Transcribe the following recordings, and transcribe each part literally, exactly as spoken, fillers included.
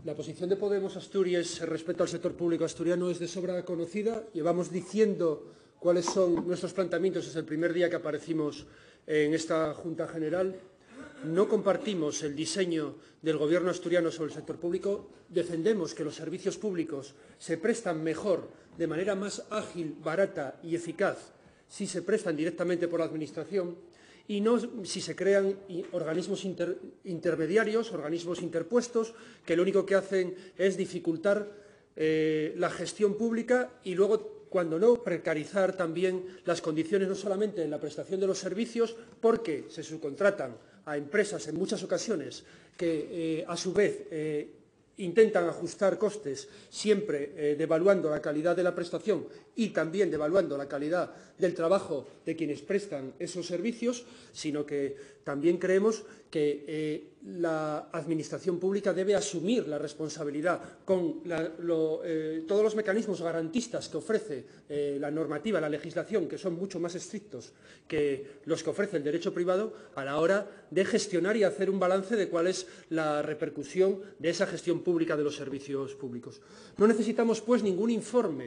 La posición de Podemos Asturias respecto al sector público asturiano es de sobra conocida. Llevamos diciendo cuáles son nuestros planteamientos desde el primer día que aparecimos en esta Junta General. No compartimos el diseño del Gobierno asturiano sobre el sector público. Defendemos que los servicios públicos se prestan mejor, de manera más ágil, barata y eficaz, si se prestan directamente por la Administración y no si se crean organismos inter, intermediarios, organismos interpuestos, que lo único que hacen es dificultar eh, la gestión pública y luego, cuando no, precarizar también las condiciones no solamente en la prestación de los servicios, porque se subcontratan a empresas en muchas ocasiones que, eh, a su vez, eh, intentan ajustar costes, siempre eh, devaluando la calidad de la prestación y también devaluando la calidad del trabajo de quienes prestan esos servicios, sino que también creemos que eh, la Administración pública debe asumir la responsabilidad con la, lo, eh, todos los mecanismos garantistas que ofrece eh, la normativa, la legislación, que son mucho más estrictos que los que ofrece el derecho privado, a la hora de gestionar y hacer un balance de cuál es la repercusión de esa gestión pública de los servicios públicos. No necesitamos, pues, ningún informe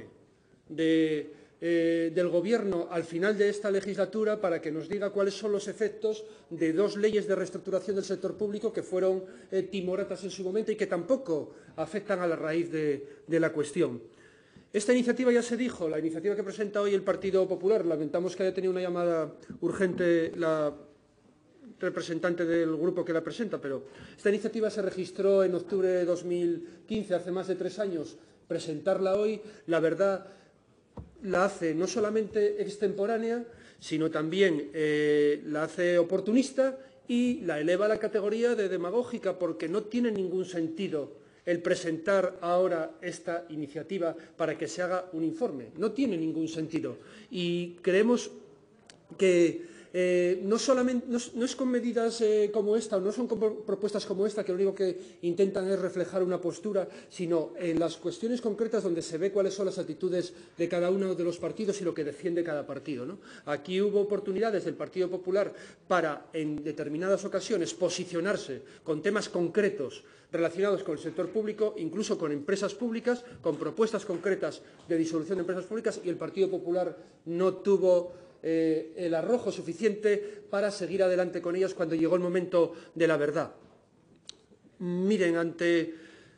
de, eh, del Gobierno al final de esta legislatura para que nos diga cuáles son los efectos de dos leyes de reestructuración del sector público que fueron eh, timoratas en su momento y que tampoco afectan a la raíz de, de la cuestión. Esta iniciativa ya se dijo, la iniciativa que presenta hoy el Partido Popular. Lamentamos que haya tenido una llamada urgente la representante del grupo que la presenta, pero esta iniciativa se registró en octubre de dos mil quince, hace más de tres años. Presentarla hoy, la verdad, la hace no solamente extemporánea, sino también eh, la hace oportunista y la eleva a la categoría de demagógica, porque no tiene ningún sentido el presentar ahora esta iniciativa para que se haga un informe. No tiene ningún sentido. Y creemos que Eh, no, solamente, no, no es con medidas eh, como esta, o no son con propuestas como esta que lo único que intentan es reflejar una postura, sino en las cuestiones concretas donde se ve cuáles son las actitudes de cada uno de los partidos y lo que defiende cada partido, ¿no? Aquí hubo oportunidades del Partido Popular para, en determinadas ocasiones, posicionarse con temas concretos relacionados con el sector público, incluso con empresas públicas, con propuestas concretas de disolución de empresas públicas, y el Partido Popular no tuvo Eh, el arrojo suficiente para seguir adelante con ellas cuando llegó el momento de la verdad. Miren, ante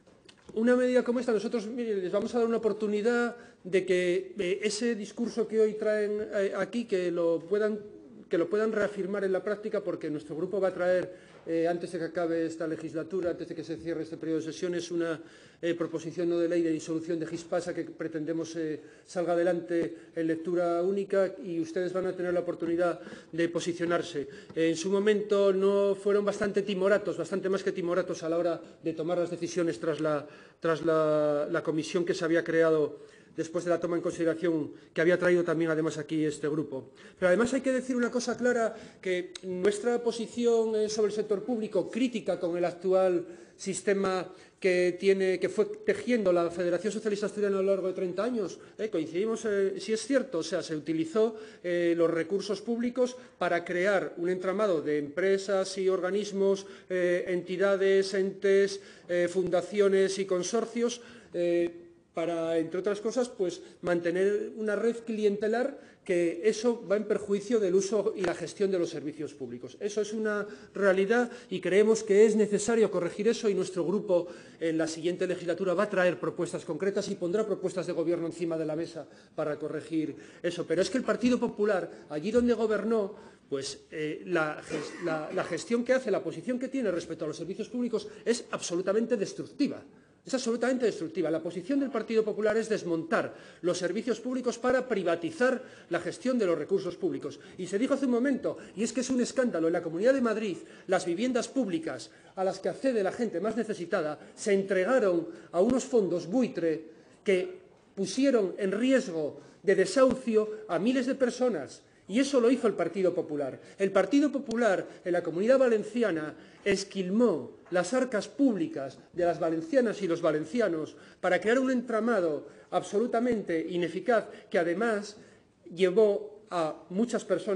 una medida como esta, nosotros miren, les vamos a dar una oportunidad de que eh, ese discurso que hoy traen eh, aquí, que lo puedan que lo puedan reafirmar en la práctica, porque nuestro grupo va a traer, eh, antes de que acabe esta legislatura, antes de que se cierre este periodo de sesiones, una eh, proposición no de ley de disolución de Gispasa que pretendemos eh, salga adelante en lectura única, y ustedes van a tener la oportunidad de posicionarse. Eh, en su momento no fueron bastante timoratos, bastante más que timoratos a la hora de tomar las decisiones tras la, tras la, la comisión que se había creado después de la toma en consideración que había traído también además aquí este grupo. Pero además hay que decir una cosa clara, que nuestra posición sobre el sector público, crítica con el actual sistema que, tiene, que fue tejiendo la Federación Socialista Asturiana a lo largo de treinta años, eh, coincidimos, eh, si es cierto, o sea, se utilizó eh, los recursos públicos para crear un entramado de empresas y organismos, eh, entidades, entes, eh, fundaciones y consorcios, eh, para, entre otras cosas, pues, mantener una red clientelar, que eso va en perjuicio del uso y la gestión de los servicios públicos. Eso es una realidad y creemos que es necesario corregir eso, y nuestro grupo en la siguiente legislatura va a traer propuestas concretas y pondrá propuestas de gobierno encima de la mesa para corregir eso. Pero es que el Partido Popular, allí donde gobernó, pues eh, la, la, la gestión que hace, la posición que tiene respecto a los servicios públicos es absolutamente destructiva. Es absolutamente destructiva. La posición del Partido Popular es desmontar los servicios públicos para privatizar la gestión de los recursos públicos. Y se dijo hace un momento, y es que es un escándalo, en la Comunidad de Madrid las viviendas públicas a las que accede la gente más necesitada se entregaron a unos fondos buitre que pusieron en riesgo de desahucio a miles de personas. Y eso lo hizo el Partido Popular. El Partido Popular en la Comunidad Valenciana esquilmó las arcas públicas de las valencianas y los valencianos para crear un entramado absolutamente ineficaz que además llevó a muchas personas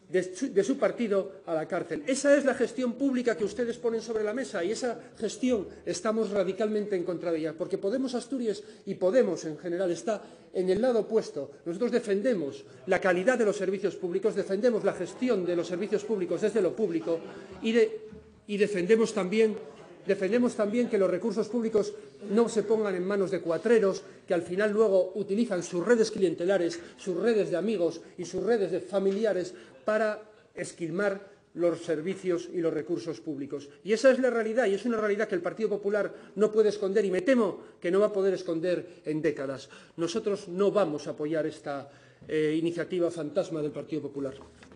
de su, de su partido a la cárcel. Esa es la gestión pública que ustedes ponen sobre la mesa y esa gestión estamos radicalmente en contra de ella, porque Podemos Asturias y Podemos en general está en el lado opuesto. Nosotros defendemos la calidad de los servicios públicos, defendemos la gestión de los servicios públicos desde lo público y, de, y defendemos también Defendemos también que los recursos públicos no se pongan en manos de cuatreros que al final luego utilizan sus redes clientelares, sus redes de amigos y sus redes de familiares para esquilmar los servicios y los recursos públicos. Y esa es la realidad, y es una realidad que el Partido Popular no puede esconder y me temo que no va a poder esconder en décadas. Nosotros no vamos a apoyar esta eh, iniciativa fantasma del Partido Popular.